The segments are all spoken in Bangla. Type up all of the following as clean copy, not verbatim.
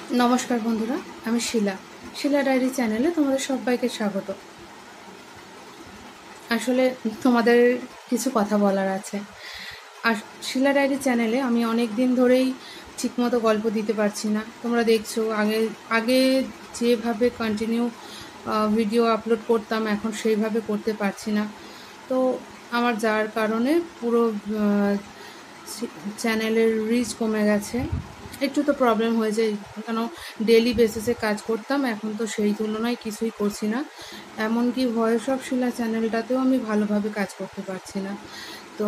নমস্কার বন্ধুরা, আমি শিলা ডায়েরি চ্যানেলে তোমাদের সবাইকে স্বাগত। আসলে তোমাদের কিছু কথা বলার আছে। আর শিলা ডায়েরি চ্যানেলে আমি অনেক দিন ধরেই ঠিকমতো গল্প দিতে পারছি না। তোমরা দেখছো আগে যেভাবে কন্টিনিউ ভিডিও আপলোড করতাম, এখন সেইভাবে করতে পারছি না। তো আমার যার কারণে পুরো চ্যানেলের রিচ কমে গেছে। একটু তো প্রবলেম হয়ে যায়, কেন ডেলি বেসিসে কাজ করতাম, এখন তো সেই তুলনায় কিছুই করছি না। এমনকি ভয়েস অফ শিলা চ্যানেলটাতেও আমি ভালোভাবে কাজ করতে পারছি না। তো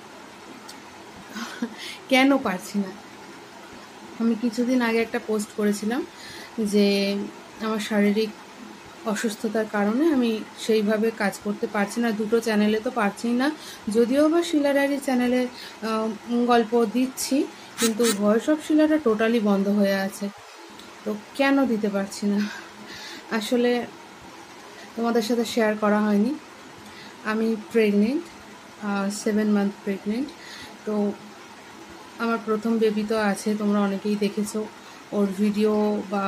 কেন পারছি না? আমি কিছুদিন আগে একটা পোস্ট করেছিলাম যে আমার শারীরিক অসুস্থতার কারণে আমি সেইভাবে কাজ করতে পারছি না, দুটো চ্যানেলে তো পারছিই না। যদিও বা শিলা ডায়েরি চ্যানেলে গল্প দিচ্ছি, কিন্তু ভয়েস অফ শিলাটা টোটালি বন্ধ হয়ে আছে। তো কেন দিতে পারছি না? আসলে তোমাদের সাথে শেয়ার করা হয়নি, আমি প্রেগনেন্ট, 7 মান্থ প্রেগনেন্ট। তো আমার প্রথম বেবি তো আছে, তোমরা অনেকেই দেখেছো, ওর ভিডিও বা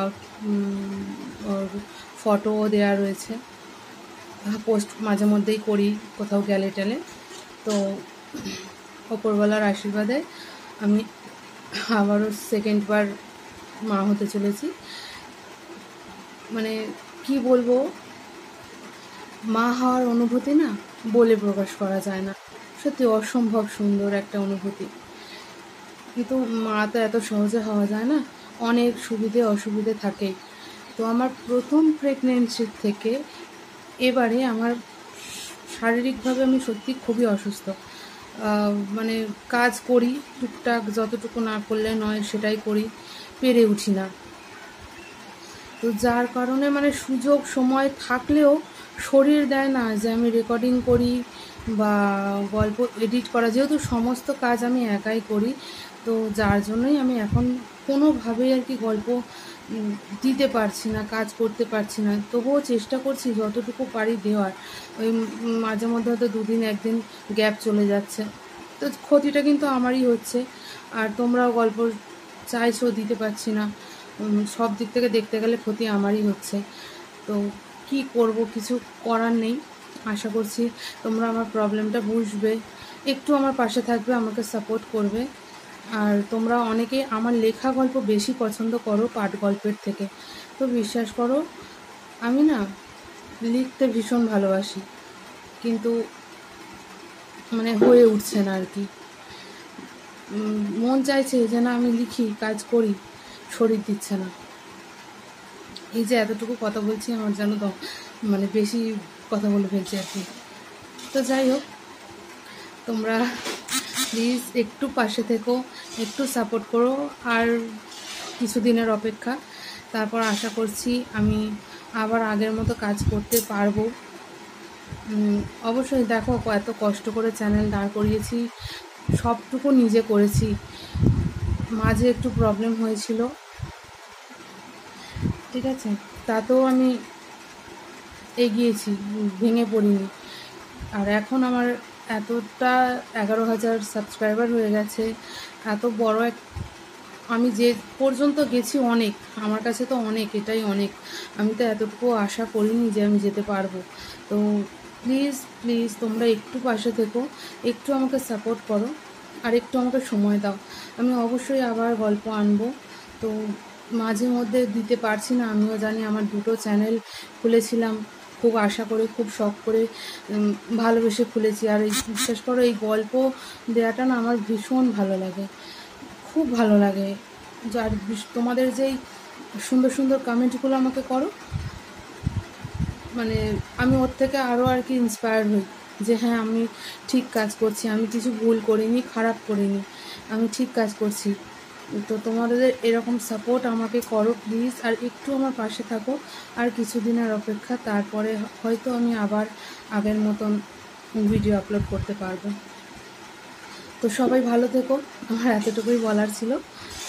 ওর ফটোও দেওয়া রয়েছে, পোস্ট মাঝে মধ্যেই করি কোথাও গেলে টেলে। তো ওপরওয়ালার আশীর্বাদে আমি আবারও সেকেন্ডবার মা হতে চলেছি। মানে কি বলবো, মা হওয়ার অনুভূতি না বলে প্রকাশ করা যায় না, সত্যি অসম্ভব সুন্দর একটা অনুভূতি। কিন্তু মা তো এত সহজে হওয়া যায় না, অনেক সুবিধে অসুবিধে থাকেই। তো আমার প্রথম প্রেগনেন্সির থেকে এবারে আমার শারীরিকভাবে আমি সত্যি খুবই অসুস্থ। মানে কাজ করি টুকটাক, যতটুকু না করলে নয় সেটাই করি, পেরে উঠি না। তো যার কারণে মানে সুযোগ সময় থাকলেও শরীর দেয় না যে আমি রেকর্ডিং করি বা গল্প এডিট করা, যেহেতু সমস্ত কাজ আমি একাই করি। তো যার জন্যই আমি এখন কোনোভাবেই আর কি গল্প দিতে পারছি না, কাজ করতে পারছি না। তবুও চেষ্টা করছি যতটুকু পারি দেওয়ার। ওই মাঝে মধ্যে হয়তো দুদিন একদিন গ্যাপ চলে যাচ্ছে, তো ক্ষতিটা কিন্তু আমারই হচ্ছে। আর তোমরাও গল্প চাইছো, দিতে পারছি না। সব দিক থেকে দেখতে গেলে ক্ষতি আমারই হচ্ছে। তো কি করব, কিছু করার নেই। আশা করছি তোমরা আমার প্রবলেমটা বুঝবে, একটু আমার পাশে থাকবে, আমাকে সাপোর্ট করবে। আর তোমরা অনেকেই আমার লেখা গল্প বেশি পছন্দ করো পাঠ গল্পের থেকে। তো বিশ্বাস করো, আমি না লিখতে ভীষণ ভালোবাসি, কিন্তু মানে হয়ে উঠছে না আর কি। মন চাইছে যে না আমি লিখি, কাজ করি, শরীর দিচ্ছে না। এই যে এতটুকু কথা বলছি, আমার যেন তো মানে বেশি কথা বলে ফেলছি আর কি। তো যাই হোক, তোমরা প্লিজ একটু পাশে থেকো, একটু সাপোর্ট করো। আর কিছুদিনের অপেক্ষা, তারপর আশা করছি আমি আবার আগের মতো কাজ করতে পারবো। অবশ্যই দেখো, এত কষ্ট করে চ্যানেল দাঁড় করিয়েছি, সবটুকু নিজে করেছি। মাঝে একটু প্রবলেম হয়েছিল, ঠিক আছে, তাতেও আমি এগিয়েছি, ভেঙে পড়িনি। আর এখন আমার এতটা 11,000 সাবস্ক্রাইবার হয়ে গেছে, এত বড় আমি যে পর্যন্ত গেছি অনেক, আমার কাছে তো অনেক, এটাই অনেক। আমি তো এতটুকু আশা করিনি যে আমি যেতে পারবো। তো প্লিজ প্লিজ তোমরা একটু পাশে থেকো, একটু আমাকে সাপোর্ট করো, আর একটু আমাকে সময় দাও। আমি অবশ্যই আবার গল্প আনবো। তো মাঝে মধ্যে দিতে পারছি না, আমিও জানি। আমার দুটো চ্যানেল খুলেছিলাম খুব আশা করে, খুব শখ করে, ভালোবেসে খুলেছি। আর এই বিশ্বাস করো, এই গল্প দেওয়াটা না আমার ভীষণ ভালো লাগে, খুব ভালো লাগে। আর তোমাদের যেই সুন্দর সুন্দর কমেন্টগুলো আমাকে করো, মানে আমি ওর থেকে আরও আর কি ইন্সপায়ার হই যে হ্যাঁ, আমি ঠিক কাজ করছি, আমি কিছু ভুল করিনি, খারাপ করিনি, আমি ঠিক কাজ করছি। তো তোমাদের এরকম সাপোর্ট আমাকে করো প্লিজ, আর একটু আমার পাশে থাকো। আর কিছুদিনের অপেক্ষা, তারপরে হয়তো আমি আবার আগের মতন ভিডিও আপলোড করতে পারবো। তো সবাই ভালো থেকো, আমার এতটুকুই বলার ছিল।